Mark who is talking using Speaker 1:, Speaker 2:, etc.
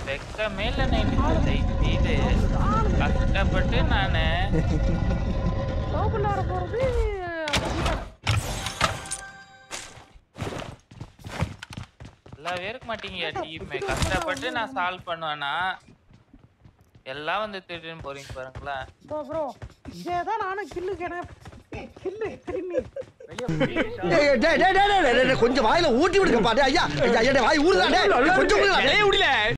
Speaker 1: வெக்கமே இல்ல நைட்டு இது கஷ்டப்பட்டு நானு
Speaker 2: டோக்கன் வர போறது
Speaker 1: நல்லாவே இருக்க மாட்டீங்க டீமே. கஷ்டப்பட்டு நான் சால்வ் பண்ணுவேனா எல்லாம் வந்து திருடின்னு போறீங்க பாருங்களா.
Speaker 2: ப்ரோ இதேதான் நானும் கில்லு கில்லு திரும்பி
Speaker 3: கொஞ்சம் வாயில ஊட்டி விடுங்க பாட்டு ஐயா வாய் ஊடுதாண்டே கொஞ்சம்